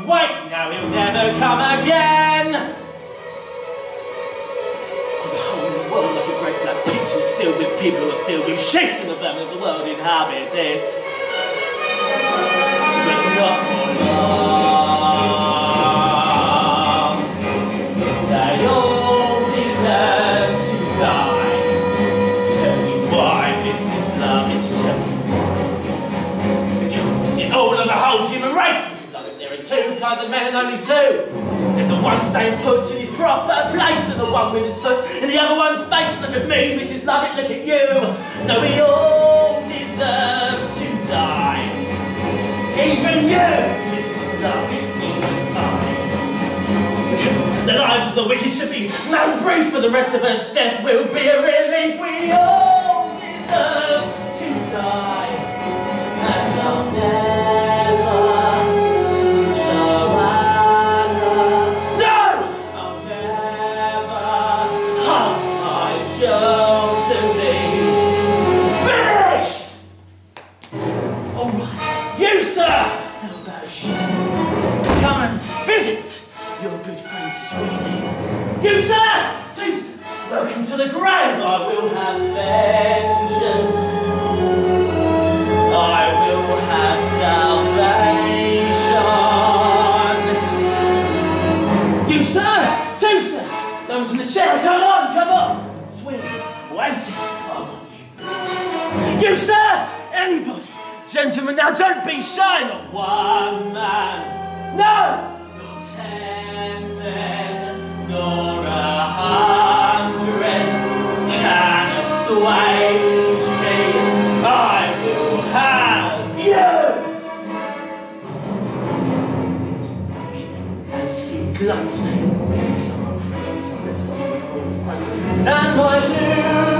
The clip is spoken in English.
wait, now he'll never come again. There's a hole in the world like a great black pit, and it's filled with people who are filled with shit, and the vermin of the world inhabit it. But not for long. They all deserve to die. Tell me why this is love, it's tell me why. Because in all of the whole human race, there are two kinds of men and only two. There's the one staying put in his proper place, and the one with his foot in the other one's face. Look at me, Mrs. Lovett, look at you. No, we all deserve to die. Even you, Mrs. Lovett, even mine. Because the lives of the wicked should be made brief, for the rest of us death will be a relief. We all deserve to die, and I'll never see Joanna. No! I'll never hug my girl to be finished! Alright, you sir! How about a show? Come and visit your good friend Sweeney. You sir! Zeus, welcome to the grave. I will have vengeance. I will have salvation. You sir! Two sir! No one's in the chair. Come on, come on. Sweeney's waiting. I want you. You sir! Anybody? Gentlemen, now don't be shy. Not one man. No! Not 10 men, nor 100 can assuage me. I will have you! As he gloats in the midsummer, pretty summer, and my new